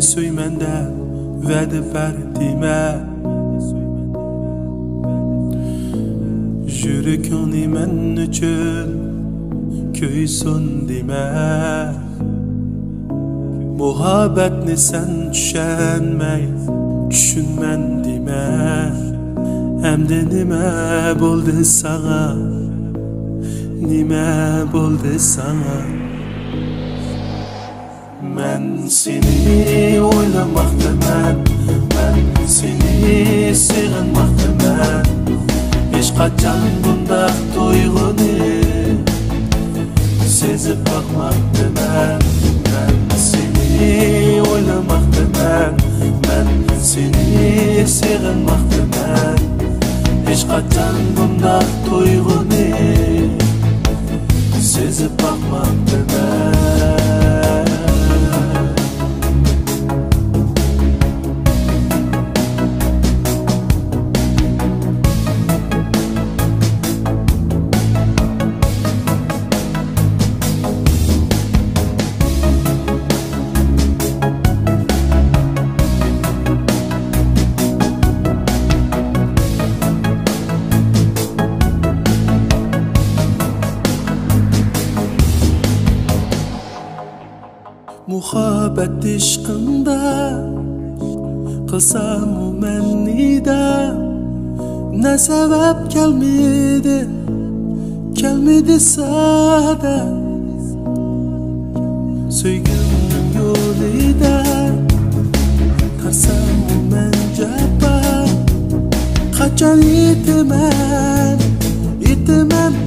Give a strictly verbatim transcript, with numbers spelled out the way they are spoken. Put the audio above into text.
söymende vədi bərdimə Jürükünü mən üçün köysun demə Muhabbetni sen düşənməy Düşünmən demə Əmdə nimə boldu sana Nimə boldu sana Mən seni oylamakta mən Mən seni sığınmakta mən Hiç kaçan bunda toygunu Sezip bakmakta mən Mən seni oylamakta mən Mən seni sığınmakta mən Hiç kaçan bunda toygunu Sezip bakmakta mən Muhabbet işkında Kılsamı mən nida Ne sebep gelmedi Gelmedi sada Söygünün yolida Tarsamı mən caba Kaçan itemem İtemem